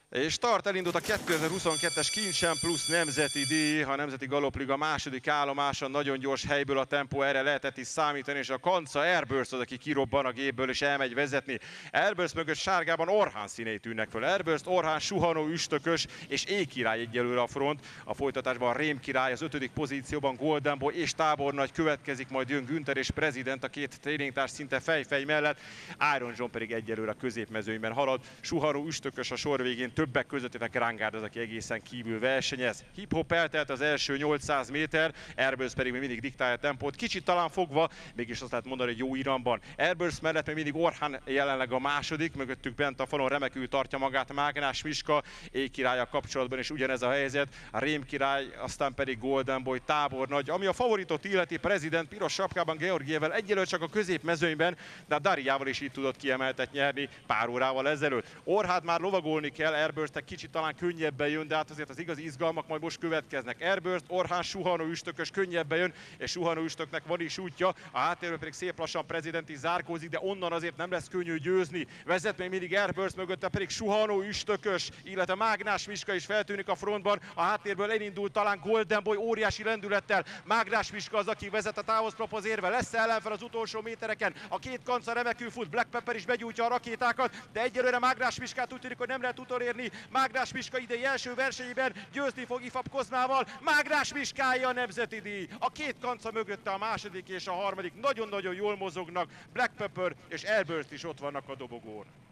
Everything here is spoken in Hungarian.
És tart, elindult a 2022-es Kincsen Plusz nemzeti díj, a Nemzeti Galopliga második állomása, nagyon gyors helyből a tempó, erre lehetett is számítani, és a kanca Airburst az, aki kirobban a gépből és elmegy vezetni. Airburst mögött sárgában Orhán színei tűnnek föl. Airburst, Orhán, Suhanó, Üstökös és Éjkirály egyelőre a front. A folytatásban Rém Király az 5. pozícióban, Golden Boy és Tábornagy következik, majd jön Günther és President, a két tréningtárs szinte fej-fej mellett. Iron John pedig egyelőre a középmezőnyben halad. Suhanó, Üstökös a sor végén, többek között a Grangard az, aki egészen kívül versenyez. Hip-hop eltelt az első 800 méter, Airburst pedig még mindig diktálja a tempót, kicsit talán fogva, mégis azt lehet mondani, hogy jó iramban. Airburst mellett még mindig Orhán jelenleg a második, mögöttük bent a falon remekül tartja magát Mágnás Miska, Éjkirállyal kapcsolatban is ugyanez a helyzet, a Rém Király, aztán pedig Golden Boy, Tábornagy. Ami a favoritot illeti, President piros sapkában Georgievel egyelőre csak a középmezőnyben, de a Dariával is így tudott kiemeltet nyerni pár órával ezelőtt. Orhán már lovagolni kell, Airburst kicsit talán könnyebben jön, de hát azért az igazi izgalmak majd most következnek. Airburst, Orhán, Suhanó, Üstökös könnyebben jön, és Suhanó Üstöknek van is útja, a háttérben pedig szép lassan President is zárkózik, de onnan azért nem lesz könnyű győzni. Vezet még mindig Airburst, mögötte pedig Suhanó, Üstökös, illetve Mágnás Miska is feltűnik a frontban, a háttérből elindult talán Golden Boy óriási lendülettel. Mágnás Miska az, aki vezet a távozprop érve, lesz ellenfel az utolsó métereken, a két kanca remekül fut, Black Pepper is begyújtja a rakétákat, de egyelőre Mágnás Miskát úgy tűnik, hogy nem lehet utolérni. Mágnás Miska idei első versenyében győzni fog Ifap Kozmával. Mágnás Miskája a nemzeti díj. A két kanca mögötte a második és a harmadik nagyon-nagyon jól mozognak. Black Pepper és Airburst is ott vannak a dobogón.